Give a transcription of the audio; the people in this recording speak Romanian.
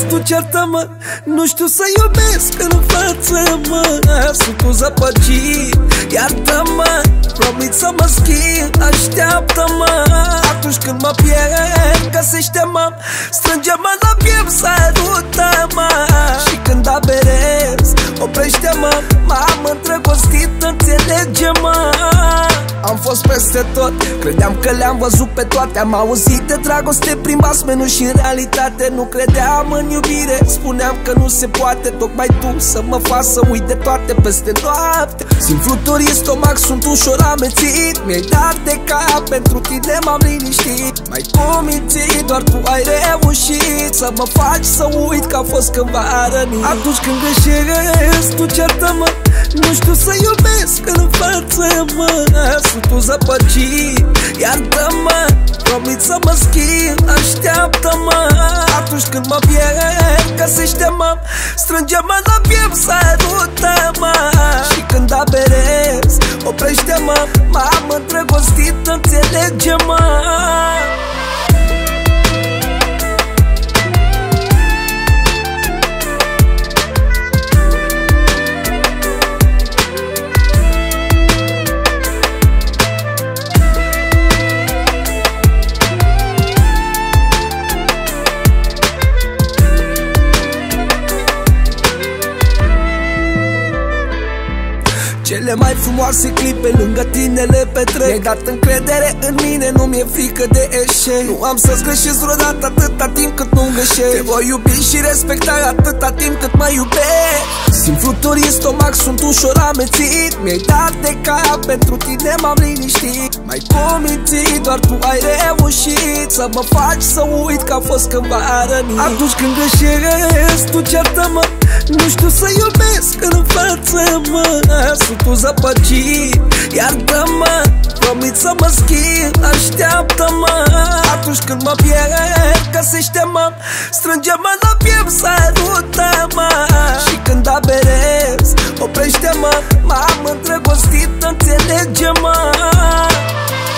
tu ceartă-mă. Nu știu să iubesc în față, mă. Sunt un zăpăcit, iartă-mă. Promit să mă schimb, așteaptă-mă. Atunci când mă pierd, găsește-mă. Strânge-mă la piept, sărută-mă. Și când aberez, oprește-mă. M-am îndrăgostit, înțelege-mă. Am fost peste tot, credeam că le-am văzut pe toate. Am auzit de dragoste prin basmenul și în realitate nu credeam în iubire. Spuneam că nu se poate, tocmai tu să mă faci să uit de toate peste noapte. Simt fluturi în stomac, sunt ușor amețit. Mi-ai dat de cap, pentru tine m-am liniștit. M-ai cumințit, doar tu ai reușit să mă faci să uit că a fost cândva rănit. Atunci când greșesc, tu ceartă-mă. Nu știu să iubesc în față, mă. Sunt un zăpăcit, iartă-mă. Promit să mă schimb, așteaptă-mă. Atunci când mă pierd, găsește-mă. Strânge-mă la piept, sărută-mă. Și când aberez, oprește-mă. M-am îndrăgostit, înțelege-mă. Cele mai frumoase clipe lângă tine le petrec. Mi-ai dat încredere în mine, nu mi-e frică de eșec. Nu am să-ți greșesc vreodată atâta timp cât nu greșesc. Te voi iubi și respecta atâta timp cât mă iubești. Simt fluturi în stomac, sunt ușor amețit. Mi-ai dat de cap, pentru tine m-am liniștit. M-ai cumințit, doar tu ai reușit să mă faci să uit că a fost cândva rănit. Atunci când greșesc, tu ceartă-mă. Nu știu să iubesc în față, mă. Sunt un zăpăcit, iartă-mă. Promit să mă schimb, așteaptă-mă. Atunci când mă pierd, găsește-mă. Strânge-mă la piept, sărută-mă. Și când aberez, oprește-mă. M-am îndrăgostit, înțelege-mă.